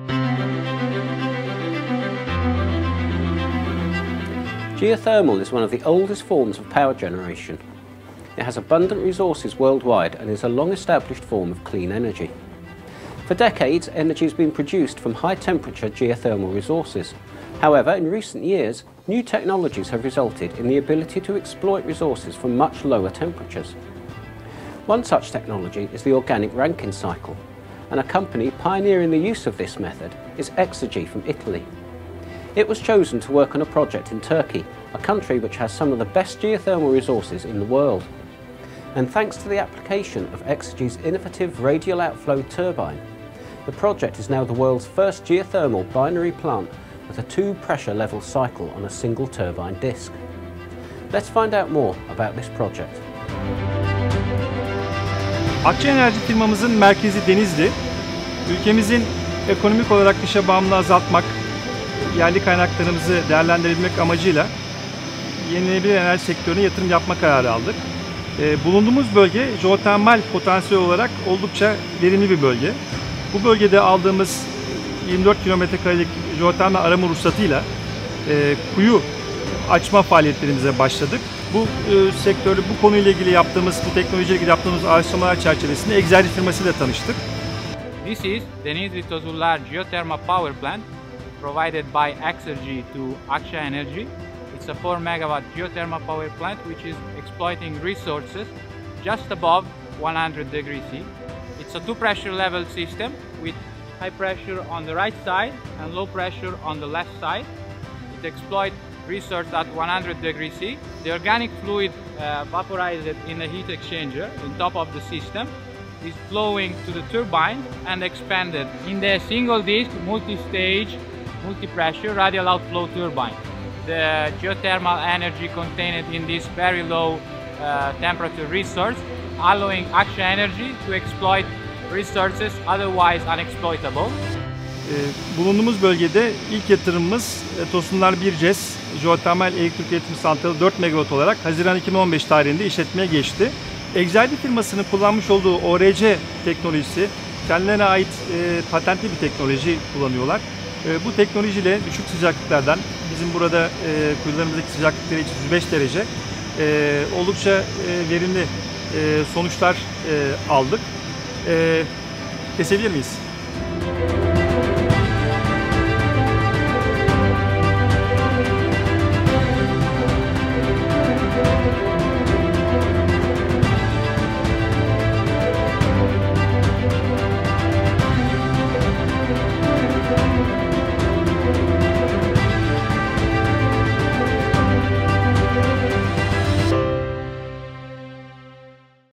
Geothermal is one of the oldest forms of power generation. It has abundant resources worldwide and is a long-established form of clean energy. For decades, energy has been produced from high-temperature geothermal resources. However, in recent years, new technologies have resulted in the ability to exploit resources from much lower temperatures. One such technology is the organic Rankine cycle, and a company pioneering the use of this method is Exergi from Italy. It was chosen to work on a project in Turkey, a country which has some of the best geothermal resources in the world. And thanks to the application of Exergi's innovative radial outflow turbine, the project is now the world's first geothermal binary plant with a 2 pressure level cycle on a single turbine disc. Let's find out more about this project. Akça Enerji firmamızın merkezi Denizli. Ülkemizin ekonomik olarak dışa bağımlılığı azaltmak, yerli kaynaklarımızı değerlendirebilmek amacıyla yenilenebilir enerji sektörüne yatırım yapma kararı aldık. Bulunduğumuz bölge jeotermal potansiyel olarak oldukça verimli bir bölge. Bu bölgede aldığımız 24 kilometrekarelik jeotermal arama ruhsatıyla kuyu açma faaliyetlerimize başladık. Bu sektörde bu konuyla ilgili yaptığımız, bu teknolojiyle ilgili yaptığımız araştırmalar çerçevesinde Exergi firmasıyla tanıştık. This is Denizli Tozullar Geothermal Power Plant provided by Exergi to Akça Enerji. It's a 4 megawatt geothermal power plant which is exploiting resources just above 100 degrees C. It's a 2 pressure level system with high pressure on the right side and low pressure on the left side. It exploits resource at 100 degrees C. The organic fluid vaporized in a heat exchanger on top of the system is flowing to the turbine and expanded in the single disc multi-stage multi-pressure radial outflow turbine. The geothermal energy contained in this very low temperature resource allowing Akça Enerji to exploit resources otherwise unexploitable. Bulunduğumuz bölgede ilk yatırımımız Tosunlar 1 CES Jeotermal Elektrik Üretim Santrali 4 megawatt olarak Haziran 2015 tarihinde işletmeye geçti. Exergi firmasının kullanmış olduğu ORC teknolojisi kendilerine ait patentli bir teknoloji kullanıyorlar. Bu teknolojiyle düşük sıcaklıklardan bizim burada kuyularımızdaki sıcaklıkları 35 derece oldukça verimli sonuçlar aldık. Kesebilir miyiz?